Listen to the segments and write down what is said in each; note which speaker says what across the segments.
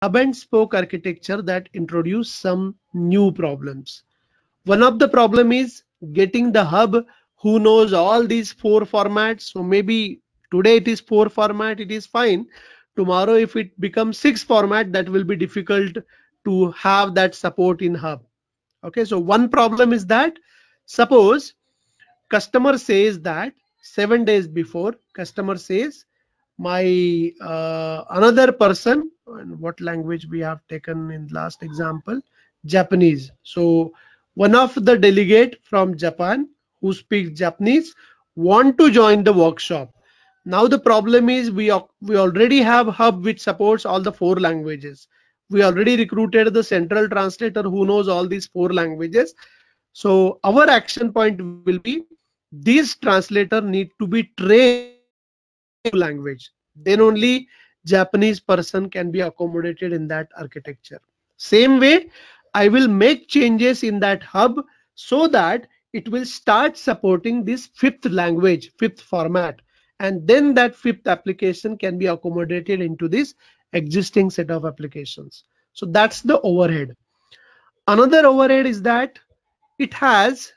Speaker 1: hub and spoke architecture that introduce some new problems. One of the problem is getting the hub who knows all these four formats. So maybe today it is four format, it is fine. Tomorrow if it becomes six format, that will be difficult to have that support in hub. Okay, so one problem is that suppose customer says that 7 days before, customer says my another person, and what language we have taken in last example, Japanese. So one of the delegate from Japan who speaks Japanese want to join the workshop. Now the problem is we already have hub which supports all the four languages. We already recruited the central translator who knows all these four languages. So our action point will be these translator need to be trained language. Then only Japanese person can be accommodated in that architecture. Same way, I will make changes in that hub so that it will start supporting this fifth language, fifth format, and then that fifth application can be accommodated into this existing set of applications. So that's the overhead. Another overhead is that it has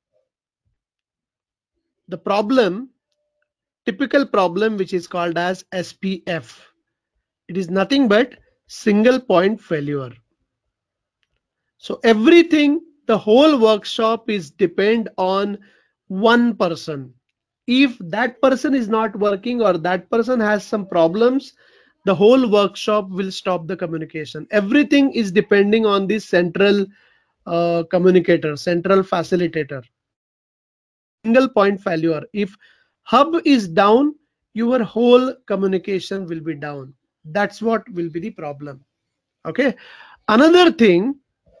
Speaker 1: the problem, typical problem, which is called as SPF. It is nothing but single point failure. So everything, the whole workshop is depend on one person. If that person is not working or that person has some problems, the whole workshop will stop the communication. Everything is depending on this central communicator, central facilitator. Single point failure. If hub is down, your whole communication will be down. That's what will be the problem. Okay. Another thing,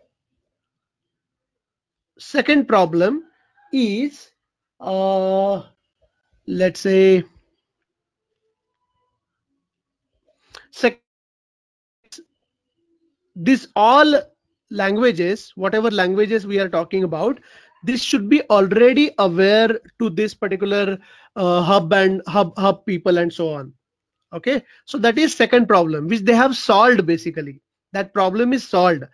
Speaker 1: second problem is let's say this all languages, whatever languages we are talking about, this should be already aware to this particular hub and hub people and so on. Okay, so that is second problem which they have solved. Basically that problem is solved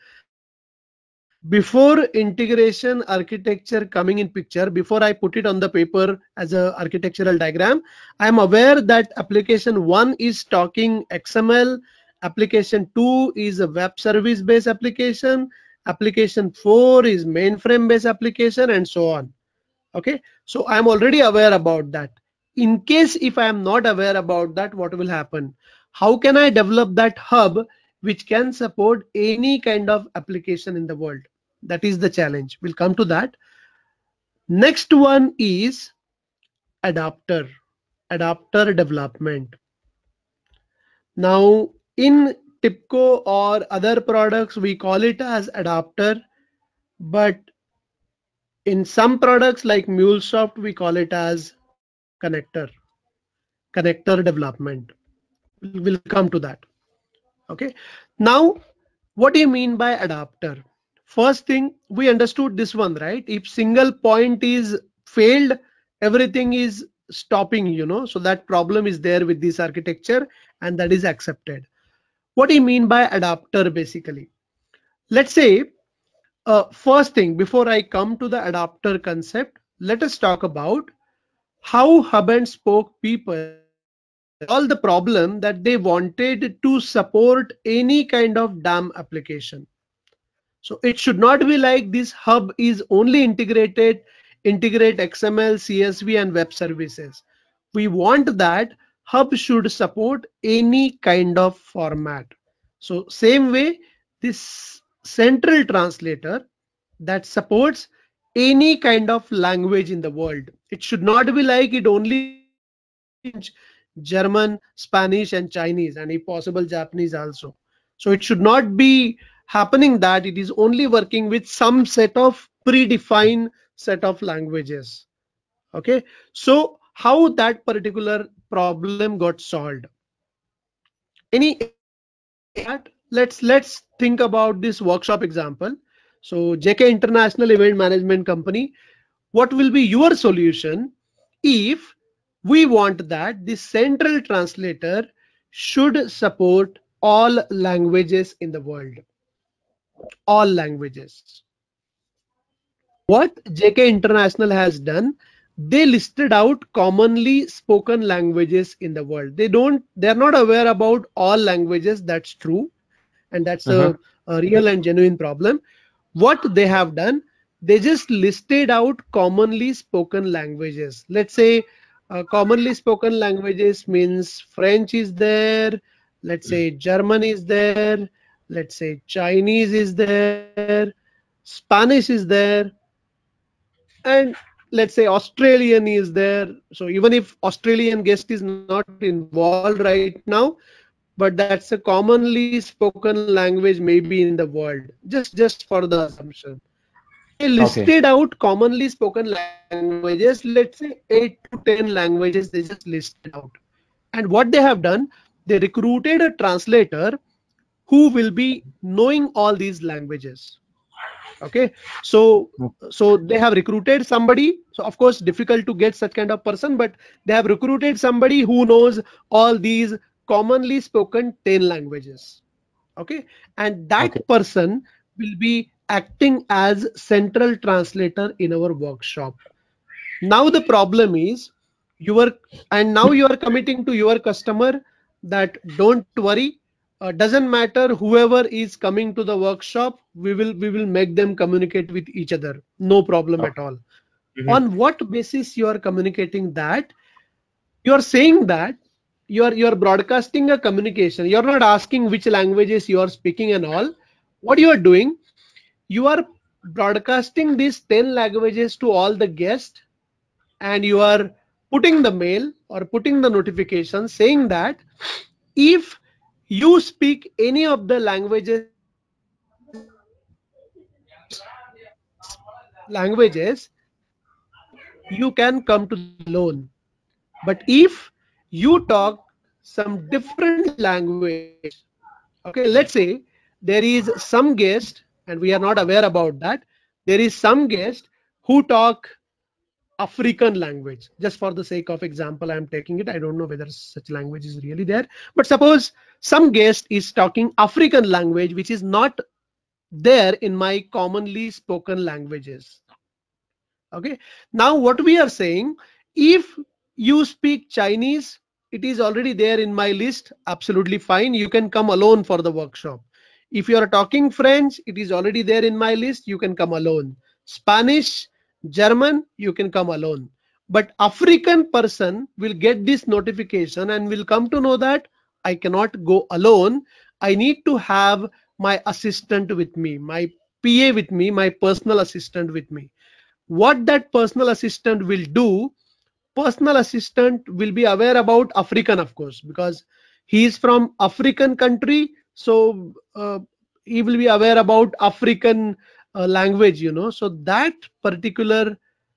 Speaker 1: before integration architecture coming in picture. Before I put it on the paper as a architectural diagram, I am aware that application 1 is talking XML, application 2 is a web service based application, application 4 is mainframe based application, and so on. Okay, so I am already aware about that. In case if I am not aware about that, what will happen? How can I develop that hub which can support any kind of application in the world? That is the challenge. We'll come to that. Next one is adapter development. Now in TIBCO or other products, we call it as adapter, but in some products like MuleSoft, we call it as connector development. We'll come to that. Okay. Now, what do you mean by adapter? First thing, we understood this one, right? If single point is failed, everything is stopping, so that problem is there with this architecture and that is accepted. What do you mean by adapter basically? Let's say, first thing, before I come to the adapter concept, let us talk about how hub and spoke people all the problem that they wanted to support any kind of DAM application. So it should not be like this hub is only integrate XML, CSV and web services. We want that hub should support any kind of format. So same way, this central translator that supports any kind of language in the world. It should not be like it only German, Spanish and Chinese, and if possible Japanese also. So it should not be happening that it is only working with some set of predefined set of languages. Okay, so how that particular problem got solved? Let's think about this workshop example. So JK International Event Management Company, what will be your solution if we want that the central translator should support all languages in the world. All languages. What JK International has done, they listed out commonly spoken languages in the world. They're not aware about all languages. That's true. And that's a real and genuine problem. What they have done, they just listed out commonly spoken languages. Let's say commonly spoken languages means French is there, let's say German is there, let's say Chinese is there, Spanish is there, and let's say Australian is there. So even if Australian guest is not involved right now, but that's a commonly spoken language maybe in the world, just for the assumption. They listed out commonly spoken languages, let's say 8 to 10 languages, they just listed out. And what they have done, they recruited a translator who will be knowing all these languages. Okay, so they have recruited somebody. So of course difficult to get such kind of person, but they have recruited somebody who knows all these commonly spoken 10 languages. Okay, and that person will be acting as central translator in our workshop. Now the problem is now you are committing to your customer that don't worry, doesn't matter whoever is coming to the workshop, we will make them communicate with each other, no problem at all. On what basis you are communicating that? You are saying that you are broadcasting a communication. You're not asking which languages you are speaking and all. What you are doing, you are broadcasting these 10 languages to all the guests, and you are putting the mail or putting the notification saying that if you speak any of the languages, you can come to the loan. But if you talk some different language, okay, let's say there is some guest, and we are not aware about that, there is some guest who talk African language. Just for the sake of example, I am taking it. I don't know whether such language is really there, but suppose some guest is talking African language, which is not there in my commonly spoken languages. Okay, now what we are saying, if you speak Chinese, it is already there in my list, absolutely fine, you can come alone for the workshop. If you are talking French, it is already there in my list, you can come alone. Spanish, German, you can come alone. But African person will get this notification and will come to know that I cannot go alone. I need to have my assistant with me, my PA with me, my personal assistant with me. What that personal assistant will do, personal assistant will be aware about African, of course, because he is from African country. So he will be aware about African language, you know. So that particular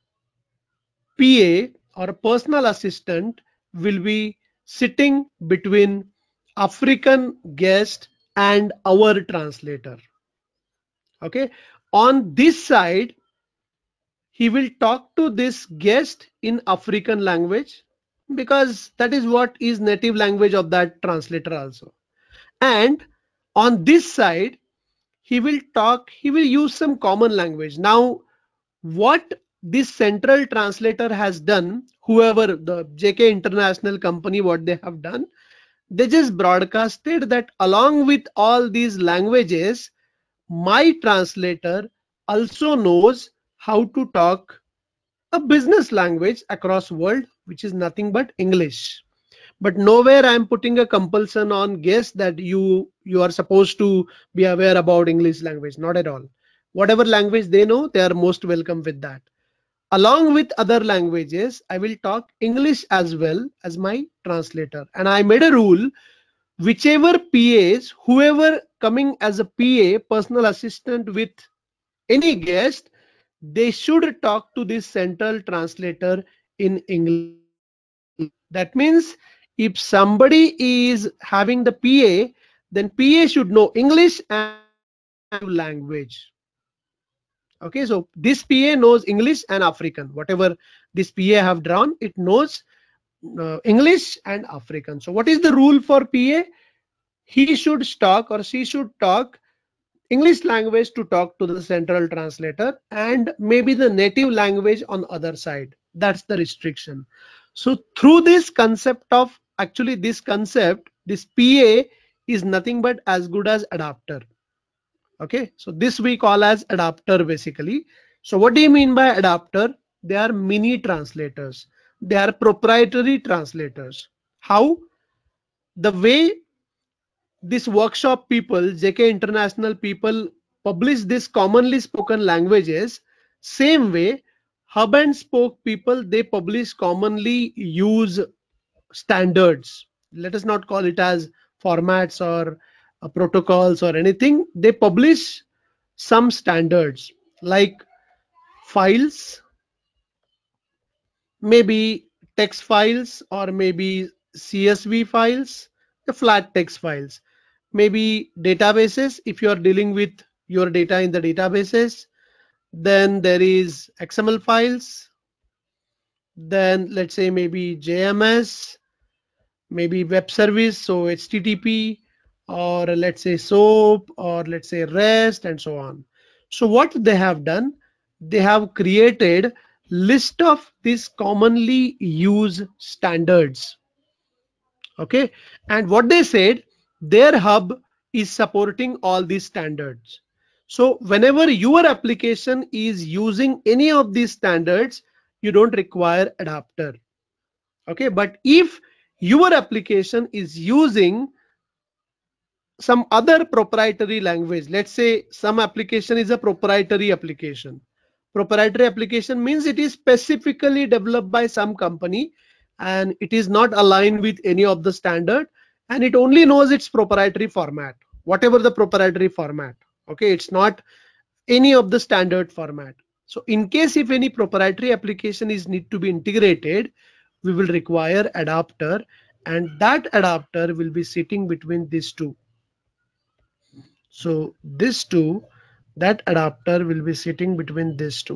Speaker 1: PA or a personal assistant will be sitting between African guest and our translator. Okay, on this side, he will talk to this guest in African language, because that is what is native language of that translator also. And on this side, he will use some common language. Now, what this central translator has done, whoever the JK International company, what they have done, they just broadcasted that along with all these languages, my translator also knows how to talk a business language across world, which is nothing but English. But nowhere I am putting a compulsion on guests that you are supposed to be aware about English language. Not at all. Whatever language they know, they are most welcome with that. Along with other languages, I will talk English as well as my translator. And I made a rule, whichever PAs, whoever coming as a PA, personal assistant with any guest, they should talk to this central translator in English. That means if somebody is having the PA, then PA should know English and language. Okay, so this PA knows English and African. Whatever this PA have drawn, it knows English and African. So what is the rule for PA? he should talk or she should talk English language to talk to the central translator, and maybe the native language on other side. That's the restriction. So through this concept of, actually this concept, this PA is nothing but as good as adapter. Okay, so this we call as adapter basically. So what do you mean by adapter? They are mini translators. They are proprietary translators. How? The way this workshop people, JK International people publish this commonly spoken languages, same way hub and spoke people, they publish commonly use standards. Let us not call it as formats or protocols or anything. They publish some standards like files, maybe text files, or maybe CSV files, the flat text files, maybe databases if you are dealing with your data in the databases. Then there is XML files, then let's say maybe JMS, maybe web service, so HTTP, or let's say SOAP, or let's say REST, and so on. So what they have done, they have created list of these commonly used standards. Okay, and what they said, their hub is supporting all these standards. So whenever your application is using any of these standards, you don't require adapter. Okay, but if your application is using some other proprietary language, let's say some application is a proprietary application. Proprietary application means it is specifically developed by some company and it is not aligned with any of the standard, and it only knows its proprietary format, whatever the proprietary format. Okay, it's not any of the standard format. So in case if any proprietary application is need to be integrated, we will require adapter, and that adapter will be sitting between these two. So this two, that adapter will be sitting between these two.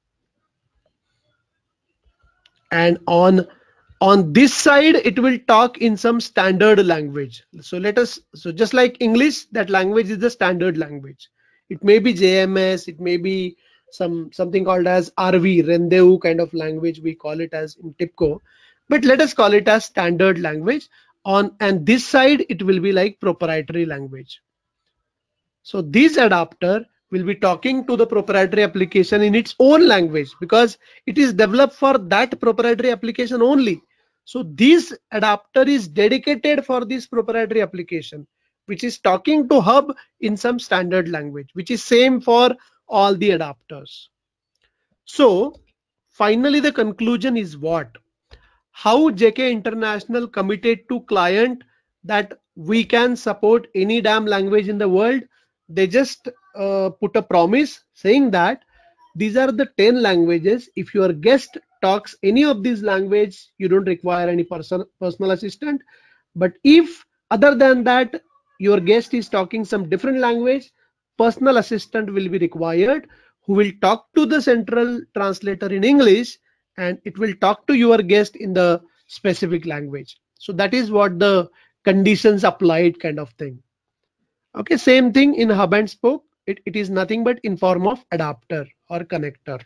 Speaker 1: And on this side, it will talk in some standard language. So so just like English, that language is the standard language. It may be JMS, it may be something called as RV, Rendezvous kind of language, we call it as in TIBCO, but let us call it as standard language. And this side, it will be like proprietary language. So this adapter will be talking to the proprietary application in its own language because it is developed for that proprietary application only. So this adapter is dedicated for this proprietary application, which is talking to hub in some standard language, which is same for all the adapters. So finally, the conclusion is what? How JK International committed to client that we can support any damn language in the world. They just put a promise saying that these are the 10 languages. If your guest talks any of these languages, you don't require any personal assistant. But if other than that, your guest is talking some different language, personal assistant will be required, who will talk to the central translator in English, and it will talk to your guest in the specific language. So that is what the conditions applied kind of thing. Okay, same thing in hub and spoke. It is nothing but in form of adapter or connector.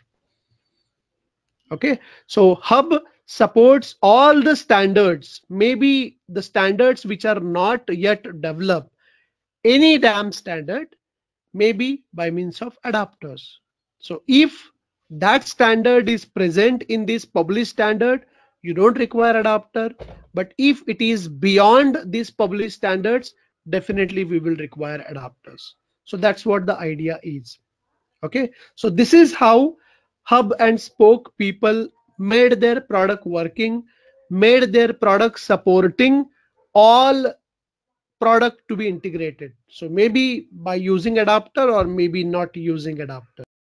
Speaker 1: Okay, so hub supports all the standards, maybe the standards which are not yet developed, any damn standard, maybe by means of adapters. So if that standard is present in this published standard, you don't require adapter. But if it is beyond these published standards, definitely we will require adapters. So that's what the idea is. Okay, so this is how hub and spoke people made their product working, made their product supporting all product to be integrated. So maybe by using adapter or maybe not using adapter.